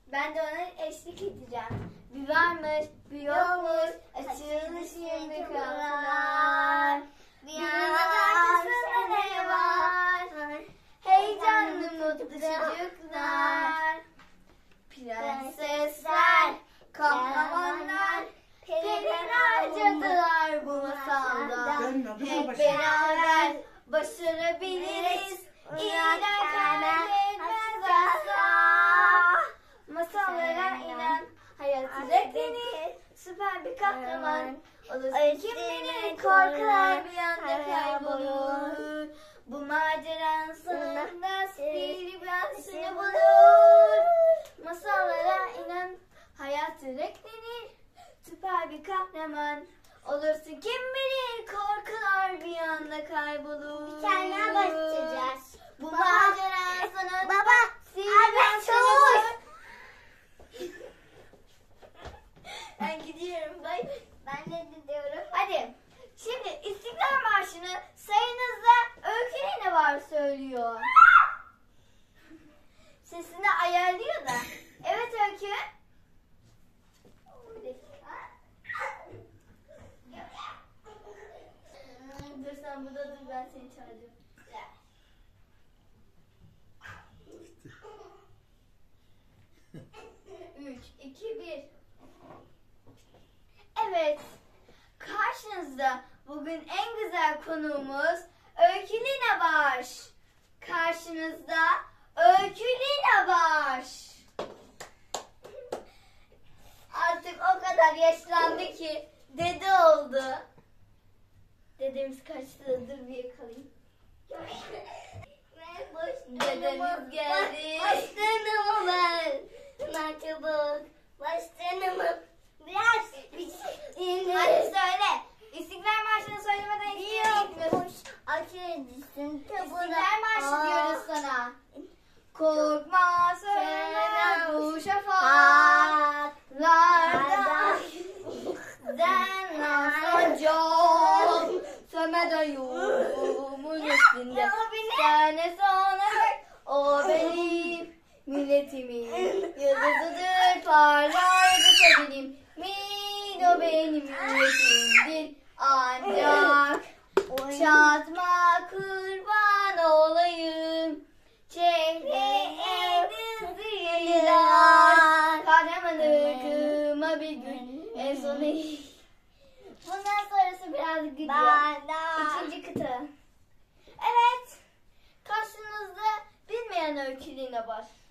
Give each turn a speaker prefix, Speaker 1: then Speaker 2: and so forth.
Speaker 1: Ben de ona eşlik edeceğim. Bir varmış, bir yokmuş, açıldı şimdi kapılar. Bir yana arkasında ne var? Heyecanlı mutlu çocuklar. Prensesler, kahramanlar, periler, cadılar bu masalda. Hep beraber başarabiliriz. İyiler kaybetmez asla. Masallara inen hayatı renklenir. Süper bir kahraman olursa kim bilir korkular bir anda kaybolur. Bu maceranın sonunda sihirli bir ansını bulur. Masallara inen hayatı renklenir. Süper bir kahraman olursa kim bilir korkular bir anda kaybolur.
Speaker 2: Kendine başlayacağız.
Speaker 1: Bu maceranın sonunda
Speaker 2: Baba,
Speaker 1: sihirli bir ansını bulur. Ben gidiyorum. Bay.
Speaker 2: Ben de gidiyorum.
Speaker 1: Hadi. Şimdi İstiklal Marşı'nı sayınızda Öykü ne var söylüyor. Sesini ayarlıyor da. Evet Öykü. Bir dakika. Dur sen burada dur, ben seni çağıracağım. 3, 2, 1. Evet. Karşınızda bugün en güzel konuğumuz Öykü Lina var. Karşınızda Öykü Lina var. Artık o kadar yaşlandı ki dede oldu. Dedemiz kaçtı, dur bir yakalayayım. Dedemiz geldi.
Speaker 2: Başlarımı ver. Ben çabuk. Başlarımı biraz.
Speaker 1: Hadi söyle. İstiklal Marşı'nı söylemeden hiçbir gitmiyorsun.
Speaker 2: Açın
Speaker 1: İstiklal Marşı diyoruz sana. Korkma söyle bu şafaklarda sen nasacağım sömeden yolumun üstünde sene sonra o benim milletimin yıldızıdır parlar benim o benim milletimdir ancak çatma kurban olayım çehreye dızıyla kahramanı kıma bir gün en sonu. Bundan sonrası biraz gidiyor. İkinci kıta. Evet. Karşınızda bilmeyen Öykü Lina var.